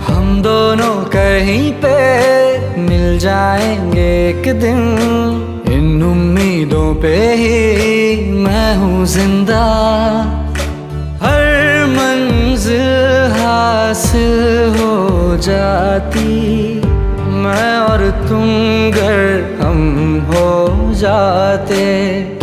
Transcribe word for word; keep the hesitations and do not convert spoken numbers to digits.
हम दोनों कहीं पे मिल जाएंगे एक दिन, इन उम्मीदों पे ही मैं हूँ जिंदा। हर मंजिल हासिल हो जाती, मैं और तुम गर हम हो जाते।